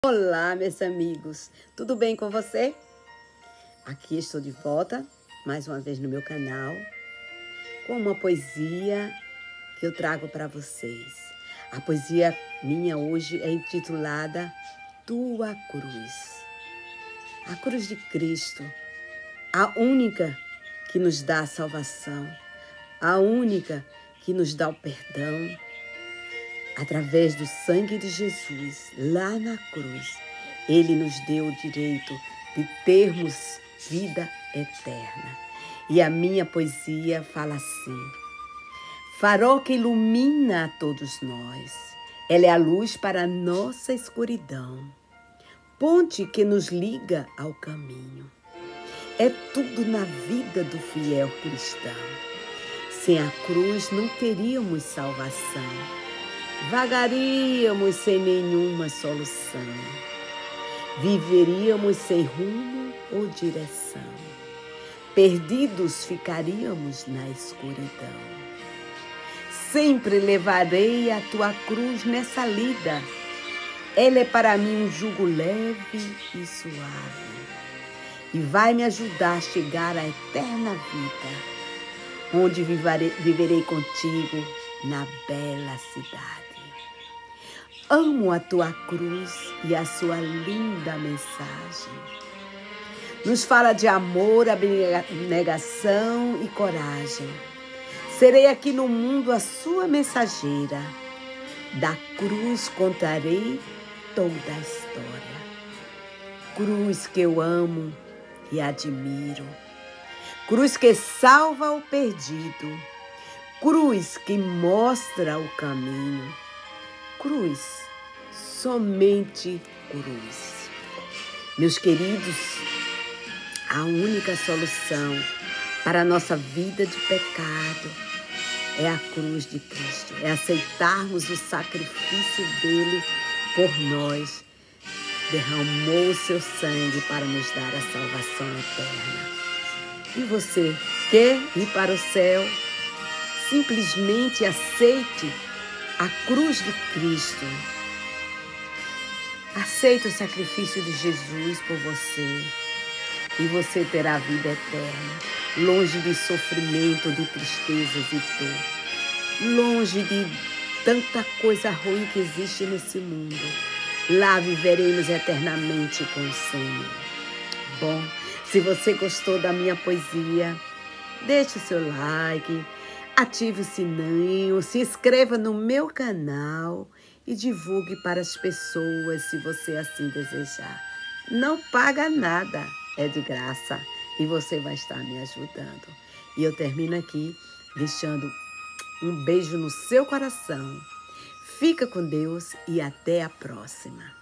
Olá, meus amigos, tudo bem com você? Aqui estou de volta, mais uma vez no meu canal, com uma poesia que eu trago para vocês. A poesia minha hoje é intitulada Tua Cruz. A cruz de Cristo, a única que nos dá a salvação, a única que nos dá o perdão. Através do sangue de Jesus, lá na cruz, Ele nos deu o direito de termos vida eterna. E a minha poesia fala assim: farol que ilumina a todos nós, ela é a luz para a nossa escuridão, ponte que nos liga ao caminho. É tudo na vida do fiel cristão. Sem a cruz não teríamos salvação. Vagaríamos sem nenhuma solução, viveríamos sem rumo ou direção, perdidos ficaríamos na escuridão. Sempre levarei a tua cruz nessa lida, ela é para mim um jugo leve e suave, e vai me ajudar a chegar à eterna vida, onde viverei contigo na bela cidade. Amo a tua cruz e a sua linda mensagem. Nos fala de amor, abnegação e coragem. Serei aqui no mundo a sua mensageira. Da cruz contarei toda a história. Cruz que eu amo e admiro. Cruz que salva o perdido. Cruz que mostra o caminho. Cruz, somente cruz. Meus queridos, a única solução para a nossa vida de pecado é a cruz de Cristo. É aceitarmos o sacrifício dele por nós. Derramou o seu sangue para nos dar a salvação eterna. E você quer ir para o céu? Simplesmente aceite a cruz de Cristo. Aceite o sacrifício de Jesus por você e você terá vida eterna, longe de sofrimento, de tristezas e dor, longe de tanta coisa ruim que existe nesse mundo. Lá viveremos eternamente com o Senhor. Bom, se você gostou da minha poesia, deixe o seu like, ative o sininho, se inscreva no meu canal e divulgue para as pessoas se você assim desejar. Não paga nada, é de graça e você vai estar me ajudando. E eu termino aqui deixando um beijo no seu coração. Fica com Deus e até a próxima.